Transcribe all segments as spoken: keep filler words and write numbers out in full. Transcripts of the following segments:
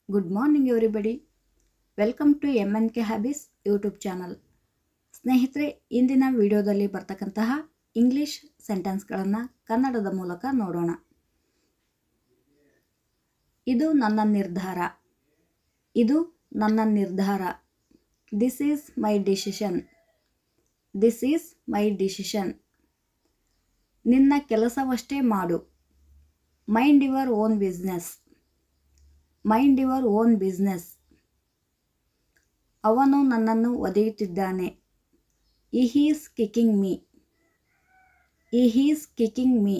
Good morning everybody. Welcome to M N K Habits YouTube channel. ಸ್ನೇಹಿತರೆ, ಇಂದಿನ ವಿಡಿಯೋದಲ್ಲಿ ಬರ್ತಕ್ಕಂತಹ ಇಂಗ್ಲಿಷ್ ಸೆಂಟೆನ್ಸ್ಗಳನ್ನು ಕನ್ನಡದ ಮೂಲಕ ನೋಡೋಣ. ಇದು ನನ್ನ ನಿರ್ಧಾರ. ಇದು ನನ್ನ ನಿರ್ಧಾರ. This is my decision. This is my decision. ನಿನ್ನ ಕೆಲಸವಷ್ಟೇ ಮಾಡು. Mind your own business. Mind your own business. ಅವನು ನನ್ನನ್ನು ಒದೆಯುತ್ತಿದ್ದಾನೆ. He is kicking me. He is kicking me.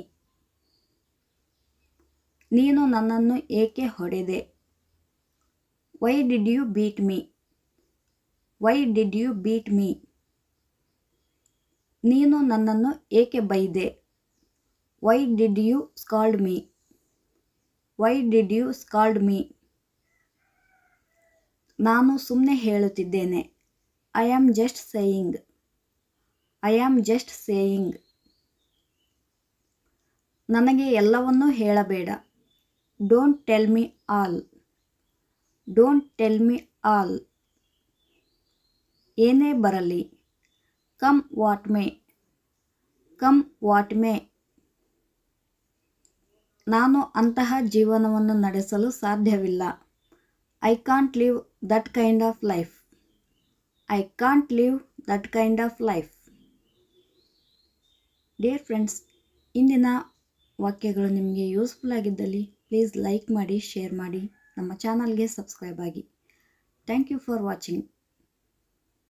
ನೀನು ನನ್ನನ್ನು ಏಕೆ ಹೊಡೆದೆ? Why did you beat me? Why did you beat me? ನೀನು ನನ್ನನ್ನು ಏಕೆ ಬೈದೆ? Why did you scold me? Why did you scold me? ನಾನು ಸುಮ್ಮನೆ ಹೇಳುತ್ತಿದ್ದೇನೆ. I am just saying. I am just saying. ನನಗೆ ಎಲ್ಲವನ್ನೂ ಹೇಳಬೇಡ. Don't tell me all. Don't tell me all. ಏನೇ ಬರಲಿ. Come what may. Come what may. ನಾನು ಅಂತಹ ಜೀವನವನ್ನು ನಡೆಸಲು ಸಾಧ್ಯವಿಲ್ಲ. I can't live that kind of life. I can't live that kind of life. Dear friends, ಇಂದಿನ ವಾಕ್ಯಗಳು ನಿಮಗೆ ಯೂಸ್ಫುಲ್ ಆಗಿದ್ದಲ್ಲಿ ಪ್ಲೀಸ್ ಲೈಕ್ ಮಾಡಿ, ಶೇರ್ ಮಾಡಿ, ನಮ್ಮ ಚಾನಲ್ಗೆ ಸಬ್ಸ್ಕ್ರೈಬ್ ಆಗಿ. Thank you for watching.